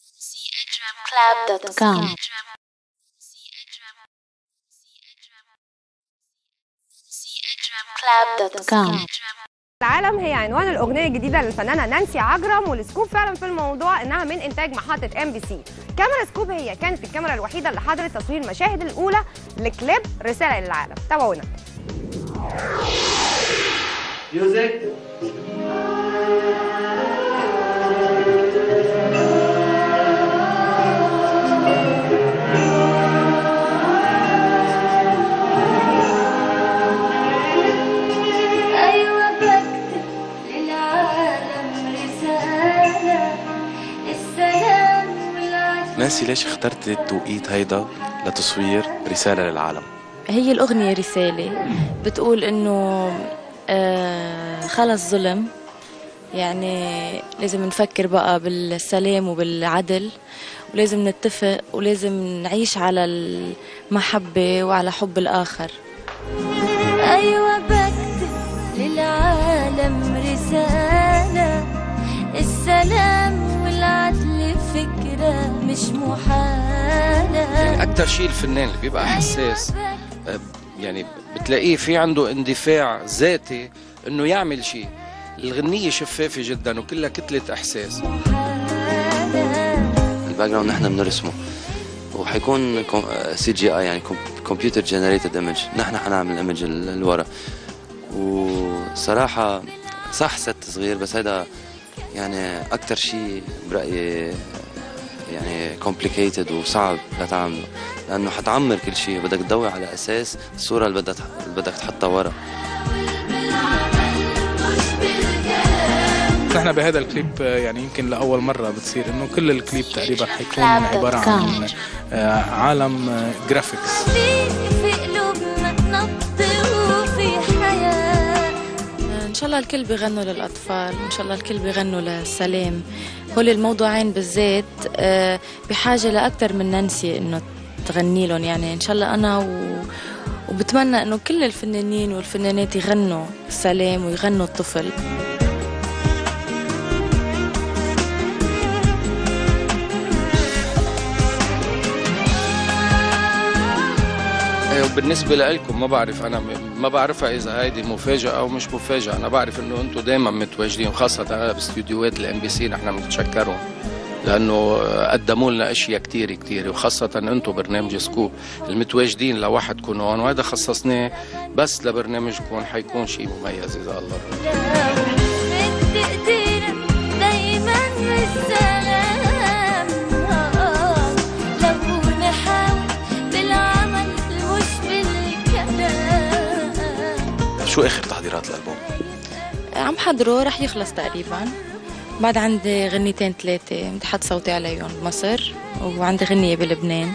club.com. club.com. العالم هي عنوان الأغنية الجديدة للفنانة نانسي عجرم، والسكوب فعلا في الموضوع إنها من إنتاج محطة MBC. كاميرا سكوب هي كانت الكاميرا الوحيدة اللي حضرت تصوير المشاهد الأولى لكليب رسالة للعالم. تابعونا. ميوزك. نانسي، ليش اخترت التوقيت هيدا لتصوير رسالة للعالم؟ هي الأغنية رسالة بتقول إنه خلص ظلم، يعني لازم نفكر بقى بالسلام وبالعدل، ولازم نتفق ولازم نعيش على المحبة وعلى حب الآخر. أيوة بكتب للعالم رسالة، السلام والعدل فكرة مش محالة. يعني أكتر شيء الفنان اللي بيبقى حساس يعني بتلاقيه في عنده اندفاع ذاتي إنه يعمل شيء. الغنية شفافة جدا وكلها كتلة إحساس. الباك جراوند نحن بنرسمه وحيكون CGI، يعني كمبيوتر جنريتد ايمج. نحن حنعمل ايمج الورا، وصراحة صح ست صغير، بس هذا يعني أكتر شيء برأيي يعني complicated وصعب لتعمله، لأنه حتعمر كل شيء، بدك تضوي على أساس الصورة اللي بدك تحطها ورا. نحن بهذا الكليب يعني يمكن لأول مرة بتصير إنه كل الكليب تقريبا حيكون عبارة عن عالم جرافيكس. إن شاء الله الكل بيغنوا للأطفال، إن شاء الله الكل بيغنوا للسلام. هول الموضوعين بالذات بحاجة لأكثر من نانسي إنه تغني لهم، يعني إن شاء الله أنا وبتمنى إنه كل الفنانين والفنانات يغنوا السلام ويغنوا الطفل. وبالنسبة لكم ما بعرف، أنا ما بعرفها إذا هيدي مفاجأة أو مش مفاجأة. أنا بعرف إنه أنتم دايما متواجدين، خاصة باستديوهات الMBC. نحن بنتشكرهم لأنه قدموا لنا أشياء كتير، وخاصة أنتم برنامج سكوب المتواجدين لوحدكم هون، وهذا خصصناه بس لبرنامجكم. حيكون شيء مميز إذا الله رضي. شو آخر تحضيرات الألبوم؟ عم حضره، رح يخلص تقريبا. بعد عندي غنيتين 3 متحط صوتي عليهم بمصر، وعندي غنية بلبنان.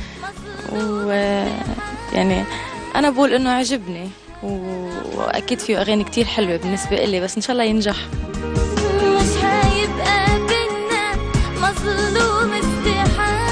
ويعني أنا بقول إنه عجبني، وأكيد فيه أغاني كتير حلوة بالنسبة إلي، بس إن شاء الله ينجح. مش هيبقى بينا مظلوم استحالة.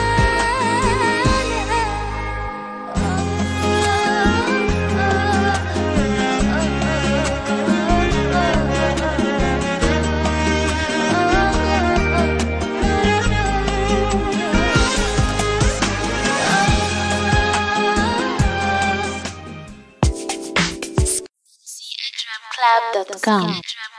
club.com.